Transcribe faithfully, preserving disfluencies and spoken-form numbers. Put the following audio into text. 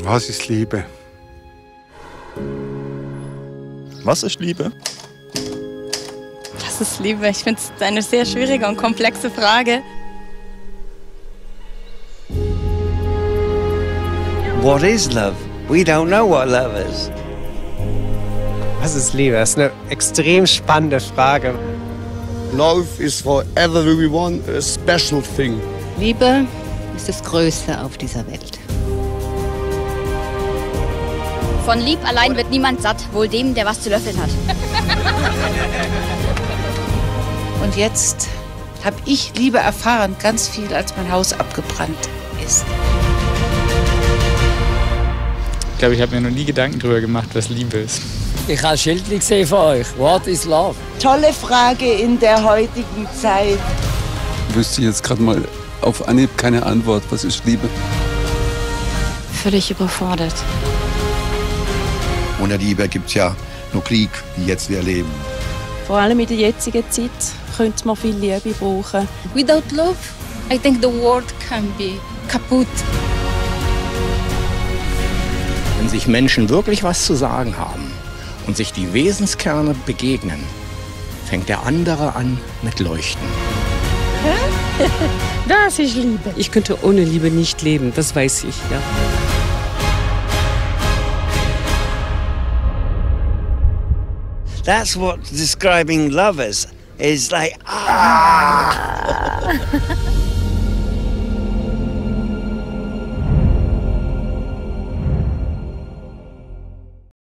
Was ist Liebe? Was ist Liebe? Was ist Liebe? Ich finde es eine sehr schwierige und komplexe Frage. What is love? We don't know what love is. Was ist Liebe? Das ist eine extrem spannende Frage. Love is for everyone a special thing. Liebe ist das Größte auf dieser Welt. Von Lieb allein wird niemand satt, wohl dem, der was zu löffeln hat. Und jetzt habe ich Liebe erfahren, ganz viel, als mein Haus abgebrannt ist. Ich glaube, ich habe mir noch nie Gedanken darüber gemacht, was Liebe ist. Ich habe ein Schild gesehen von euch. What is love? Tolle Frage in der heutigen Zeit. Wüsste ich jetzt gerade mal auf Anhieb keine Antwort. Was ist Liebe? Völlig überfordert. Ohne Liebe gibt es ja nur Krieg, wie jetzt wir erleben. Vor allem in der jetzigen Zeit könnte man viel Liebe brauchen. Without love, I think the world can be kaputt. Wenn sich Menschen wirklich was zu sagen haben und sich die Wesenskerne begegnen, fängt der andere an mit Leuchten. Das ist Liebe. Ich könnte ohne Liebe nicht leben, das weiß ich, ja. That's what describing love is. Is like, ah!